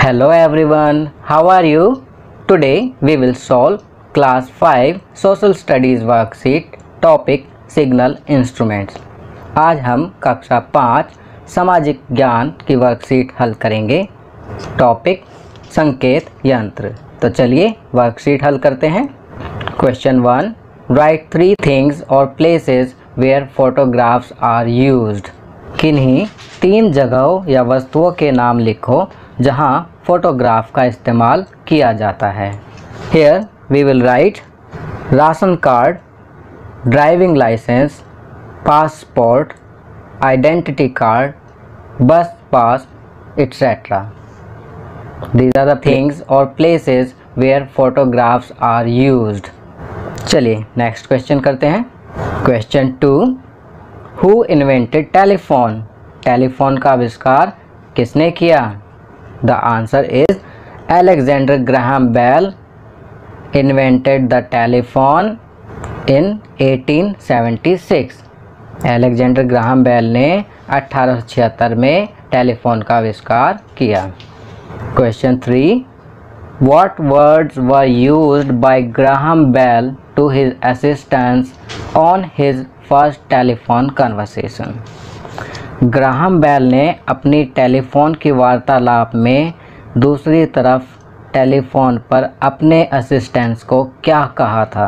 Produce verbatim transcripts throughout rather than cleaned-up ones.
Hello everyone, how are you? Today we will solve class five social studies worksheet topic signal instruments. आज हम कक्षा पाँच सामाजिक ज्ञान की वर्कशीट हल करेंगे। टॉपिक संकेत यंत्र। तो चलिए वर्कशीट हल करते हैं। Question one, write three things और places where photographs are used. किन्हीं तीन जगहों या वस्तुओं के नाम लिखो जहां फोटोग्राफ का इस्तेमाल किया जाता है। Here we will write ration card, driving licence, passport, identity card, bus pass, etcetera. These are the things or places where photographs are used. चलिए नेक्स्ट क्वेश्चन करते हैं। Question two, who invented telephone. Telephone का आविष्कार किसने किया? The answer is Alexander Graham Bell invented the telephone in eighteen seventy six. Alexander Graham Bell ने अठारह सौ छिहत्तर में टेलीफोन का आविष्कार किया। Question three, What words were used by Graham Bell to his assistants on his first telephone conversation? Graham Bell ने अपनी टेलीफोन की वार्तालाप में दूसरी तरफ टेलीफोन पर अपने असिस्टेंट्स को क्या कहा था?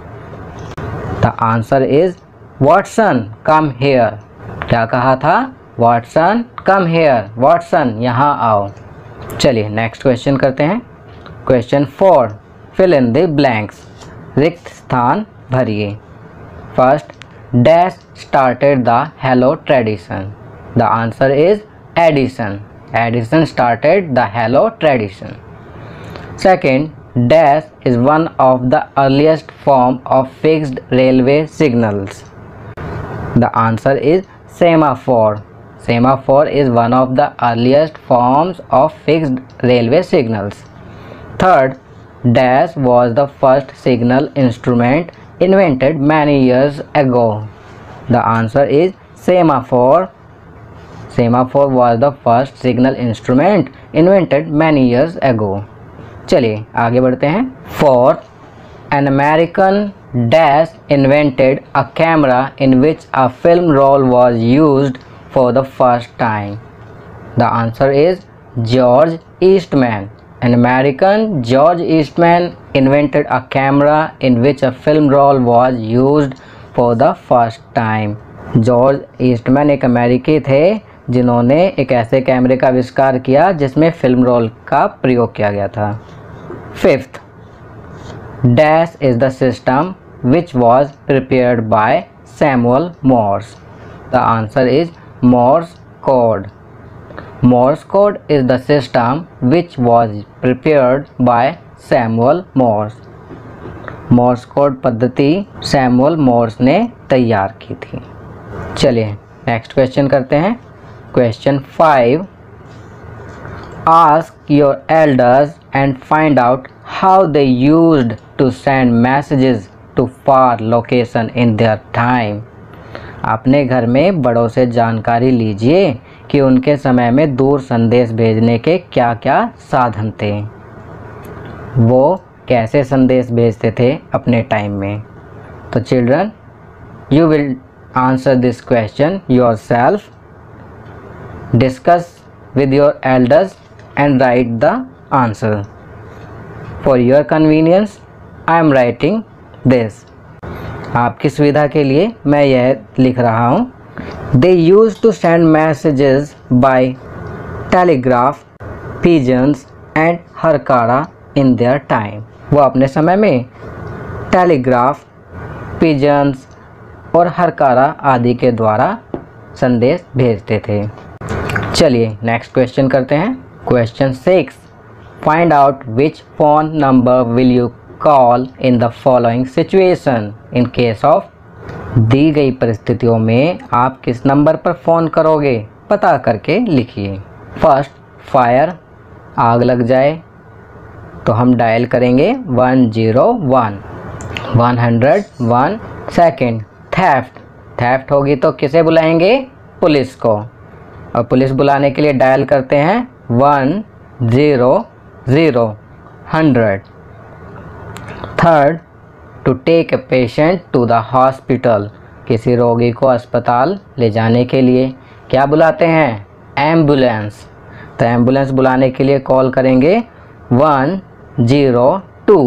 The answer is Watson come here. क्या कहा था? वॉटसन कम हेयर, वॉटसन यहाँ आओ। चलिए नेक्स्ट क्वेश्चन करते हैं। Question four, fill in the blanks. रिक्त स्थान भरिए। First, dash started the hello tradition. The answer is Edison. Edison started the hello tradition. Second, dash is one of the earliest form of fixed railway signals. The answer is semaphore. Semaphore is one of the earliest forms of fixed railway signals. Third, dash was the first signal instrument invented many years ago. The answer is semaphore. Semaphore was the first signal instrument invented many years ago. चलिए आगे बढ़ते हैं। Fourth, an American dash invented a camera in which a film roll was used for the first time. The answer is George Eastman. An American, George Eastman, invented a camera in which a film roll was used for the first time. George Eastman एक अमेरिकी थे जिन्होंने एक ऐसे कैमरे का आविष्कार किया जिसमें फिल्म रोल का प्रयोग किया गया था। Fifth, dash is the system which was prepared by Samuel Morse. The answer is Morse code. Morse code is the system which was prepared by Samuel Morse. Morse code पद्धति Samuel Morse ने तैयार की थी। चलिए next question करते हैं। Question five, ask your elders and find out how they used to send messages to far location in their time. अपने घर में बड़ों से जानकारी लीजिए कि उनके समय में दूर संदेश भेजने के क्या क्या साधन थे, वो कैसे संदेश भेजते थे अपने टाइम में. तो children, you will answer this question yourself, discuss with your elders and write the answer. For your convenience I am writing this. आपकी सुविधा के लिए मैं यह लिख रहा हूँ। They use to send messages by telegraph, pigeons and हरकारा इन देयर टाइम. वो अपने समय में टेलीग्राफ, पिजन्स और हरकारा आदि के द्वारा संदेश भेजते थे। चलिए नेक्स्ट क्वेश्चन करते हैं। Question six, find out which phone number will you call in the following situation. In case of, दी गई परिस्थितियों में आप किस नंबर पर फ़ोन करोगे पता करके लिखिए। फर्स्ट, फायर, आग लग जाए तो हम डायल करेंगे one zero one, one hundred one. Second, theft, theft होगी तो किसे बुलाएंगे? पुलिस को, और पुलिस बुलाने के लिए डायल करते हैं one zero zero hundred. Third, to take a patient to the hospital, किसी रोगी को अस्पताल ले जाने के लिए क्या बुलाते हैं? एम्बुलेंस। तो एम्बुलेंस बुलाने के लिए कॉल करेंगे one zero two,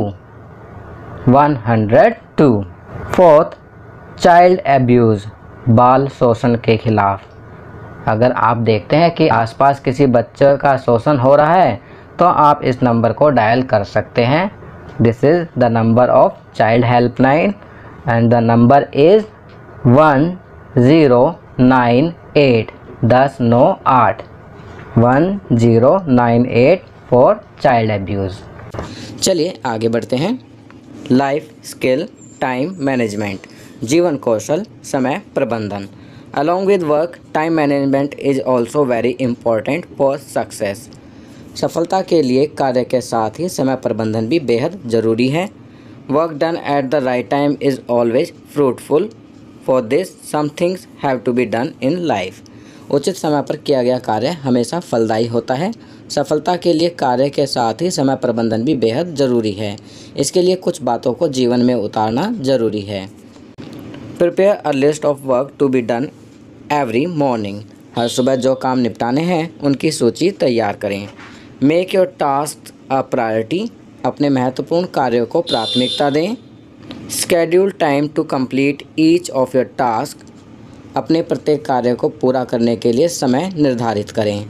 one hundred two. Fourth, child abuse, बाल शोषण के खिलाफ। अगर आप देखते हैं कि आसपास किसी बच्चे का शोषण हो रहा है तो आप इस नंबर को डायल कर सकते हैं। This is the number of child helpline and the number is one zero nine eight, दस नौ आठ, one zero nine eight for child abuse. चलिए आगे बढ़ते हैं। लाइफ स्किल टाइम मैनेजमेंट, जीवन कौशल समय प्रबंधन। Along with work, time management is also very important for success. सफलता के लिए कार्य के साथ ही समय प्रबंधन भी बेहद ज़रूरी है। Work done at the right time is always fruitful. For this, some things have to be done in life. उचित समय पर किया गया कार्य हमेशा फलदायी होता है। सफलता के लिए कार्य के साथ ही समय प्रबंधन भी बेहद ज़रूरी है। इसके लिए कुछ बातों को जीवन में उतारना ज़रूरी है। Prepare a list of work to be done every morning, हर सुबह जो काम निपटाने हैं उनकी सूची तैयार करें। Make your task a priority, अपने महत्वपूर्ण कार्यों को प्राथमिकता दें। Schedule time to complete each of your task, अपने प्रत्येक कार्य को पूरा करने के लिए समय निर्धारित करें।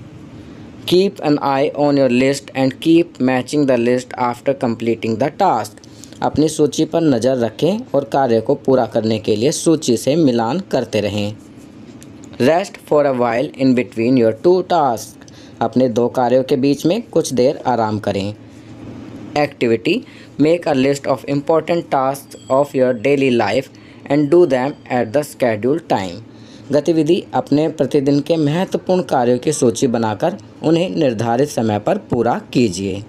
Keep an eye on your list and keep matching the list after completing the task, अपनी सूची पर नज़र रखें और कार्य को पूरा करने के लिए सूची से मिलान करते रहें। Rest for a while in between your two task, अपने दो कार्यों के बीच में कुछ देर आराम करें। Activity, make a list of important task of your daily life and do them at the schedule time, गतिविधि, अपने प्रतिदिन के महत्वपूर्ण कार्यों की सूची बनाकर उन्हें निर्धारित समय पर पूरा कीजिए।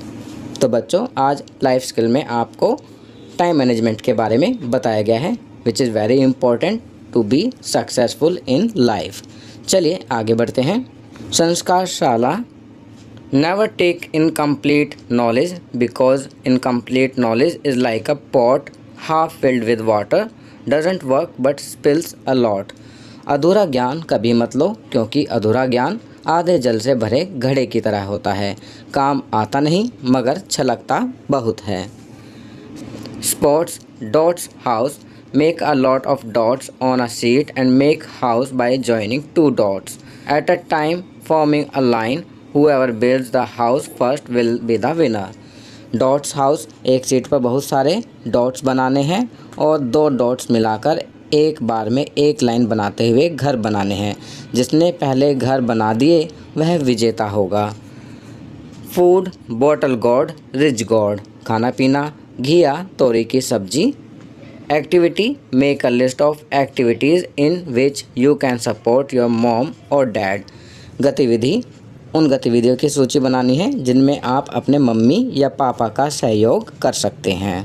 तो बच्चों, आज लाइफ स्किल में आपको टाइम मैनेजमेंट के बारे में बताया गया है, which is very important to be successful in life. चलिए आगे बढ़ते हैं। संस्कार शाला, never take incomplete knowledge because incomplete knowledge is like a pot half filled with water, doesn't work but spills a lot. अधूरा ज्ञान कभी मत लो, क्योंकि अधूरा ज्ञान आधे जल से भरे घड़े की तरह होता है, काम आता नहीं मगर छलकता बहुत है। Spots dots house, make a lot of dots on a sheet and make house by joining two dots at a time forming a line, whoever builds the house first will be the winner. Dots house, एक शीट पर बहुत सारे dots बनाने हैं और दो dots मिलाकर एक बार में एक लाइन बनाते हुए घर बनाने हैं। जिसने पहले घर बना दिए वह विजेता होगा। Food bottle god rich god, खाना पीना घिया तोरी की सब्जी। Activity, make a list of activities in which you can support your mom और डैड, गतिविधि, उन गतिविधियों की सूची बनानी है जिनमें आप अपने मम्मी या पापा का सहयोग कर सकते हैं।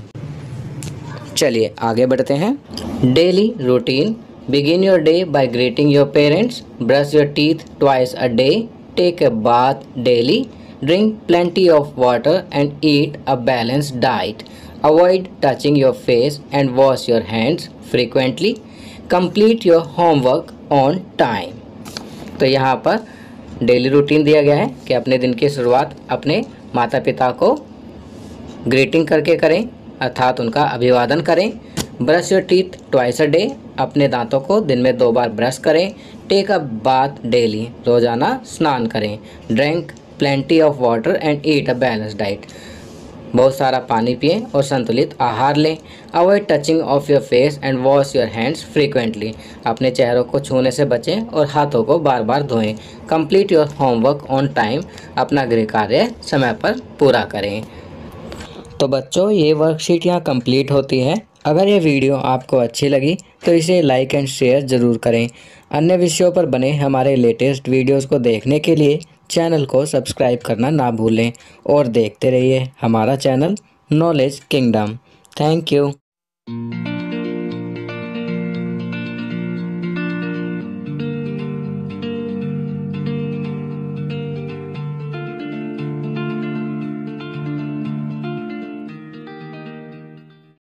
चलिए आगे बढ़ते हैं। Daily routine, begin your day by greeting your parents, brush your teeth twice a day, take a bath daily, drink plenty of water and eat a balanced diet, avoid touching your face and wash your hands frequently, complete your homework on time. तो यहाँ पर daily routine दिया गया है कि अपने दिन की शुरुआत अपने माता पिता को ग्रीटिंग करके करें, अर्थात उनका अभिवादन करें। Brush your teeth twice a day, अपने दांतों को दिन में दो बार ब्रश करें। टेक अ बाथ डेली, रोज़ाना स्नान करें। Drink plenty of water and eat a balance diet, बहुत सारा पानी पिएं और संतुलित आहार लें। Avoid touching of your face and wash your hands frequently, अपने चेहरों को छूने से बचें और हाथों को बार बार धोएं। Complete your homework on time, अपना गृह कार्य समय पर पूरा करें। तो बच्चों, ये वर्कशीट यहाँ कंप्लीट होती है। अगर ये वीडियो आपको अच्छी लगी तो इसे लाइक एंड शेयर ज़रूर करें। अन्य विषयों पर बने हमारे लेटेस्ट वीडियोस को देखने के लिए चैनल को सब्सक्राइब करना ना भूलें और देखते रहिए हमारा channel knowledge kingdom. Thank you.